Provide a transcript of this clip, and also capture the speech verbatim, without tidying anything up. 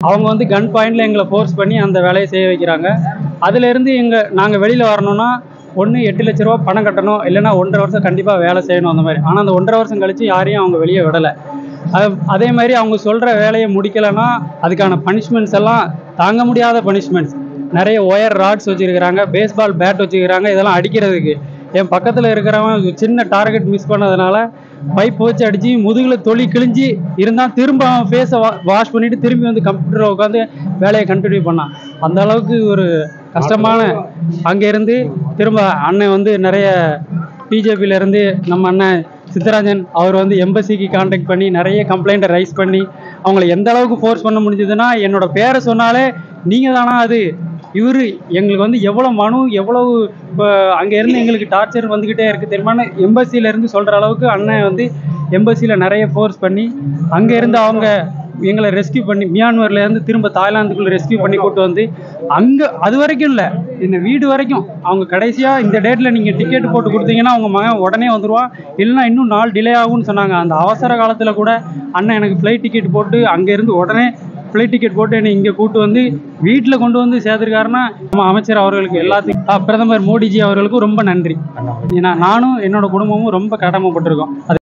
அவங்க வந்து கன் பாயிண்டில் எங்களை ஃபோர்ஸ் பண்ணி அந்த வேலையை செய்ய வைக்கிறாங்க. அதுலேருந்து எங்கள் நாங்கள் வெளியில் வரணும்னா ஒன்று எட்டு லட்ச ரூபா பணம் கட்டணும், இல்லைன்னா ஒன்றரை வருஷம் கண்டிப்பாக வேலை செய்யணும் அந்த மாதிரி. ஆனால் அந்த ஒன்றரை வருஷம் கழித்து யாரையும் அவங்க வெளியே விடலை. அது அதே மாதிரி அவங்க சொல்கிற வேலையை முடிக்கலைன்னா அதுக்கான பனிஷ்மெண்ட்ஸ் எல்லாம் தாங்க முடியாத பனிஷ்மெண்ட்ஸ். நிறைய ஒயர் ராட்ஸ் வச்சுருக்கிறாங்க, பேஸ்பால் பேட் வச்சுக்கிறாங்க, இதெல்லாம் அடிக்கிறதுக்கு. என் பக்கத்தில் இருக்கிறவன் சின்ன டார்கெட் மிஸ் பண்ணதுனால பைப் வச்சு அடித்து முதுகில் தொலி கிழிஞ்சி இருந்தால் திரும்ப அவன் ஃபேஸை வா வாஷ் பண்ணிவிட்டு திரும்பி வந்து கம்ப்யூட்டரில் உட்காந்து வேலையை கண்டினியூ பண்ணான். அந்த அளவுக்கு ஒரு கஷ்டமான அங்கேருந்து திரும்ப அண்ணன் வந்து நிறைய பிஜேபியிலேருந்து நம்ம அண்ணன் சித்தராஜன் அவர் வந்து எம்பசிக்கு கான்டாக்ட் பண்ணி நிறைய கம்ப்ளைண்ட்டை ரைஸ் பண்ணி அவங்கள எந்த அளவுக்கு ஃபோர்ஸ் பண்ண முடிஞ்சதுன்னா, என்னோட பேரை சொன்னாலே நீங்கள் தானா அது இவர் எங்களுக்கு வந்து எவ்வளோ மனு எவ்வளவு இப்போ அங்கேருந்து எங்களுக்கு டார்ச்சர் வந்துக்கிட்டே இருக்குது தெரியுமான்னு எம்பசியிலேருந்து சொல்கிற அளவுக்கு அண்ணன் வந்து எம்பசியில் நிறைய ஃபோர்ஸ் பண்ணி அங்கேருந்து அவங்க எங்களை ரெஸ்கியூ பண்ணி மியான்மர்லேருந்து திரும்ப தாய்லாந்துக்குள்ளே ரெஸ்கியூ பண்ணி கூட்டு வந்து அங்கே அது வரைக்கும் இல்லை, இந்த வீடு வரைக்கும் அவங்க கடைசியாக இந்த டேட்டில் நீங்கள் டிக்கெட் போட்டு கொடுத்தீங்கன்னா அவங்க மகன் உடனே வந்துடுவான், இல்லைன்னா இன்னும் நாள் டிலே ஆகும்னு சொன்னாங்க. அந்த அவசர காலத்தில் கூட அண்ணன் எனக்கு ஃப்ளைட் டிக்கெட் போட்டு அங்கேருந்து உடனே ஃப்ளைட் டிக்கெட் போட்டு என்னை இங்கே கூட்டு வந்து வீட்டில் கொண்டு வந்து சேர்த்துருக்காருன்னா நம்ம அமைச்சர் அவர்களுக்கு எல்லாத்துக்கும் பிரதமர் மோடிஜி அவர்களுக்கும் ரொம்ப நன்றி. ஏன்னா நானும் என்னோட குடும்பமும் ரொம்ப கடமைப்பட்டிருக்கோம். அது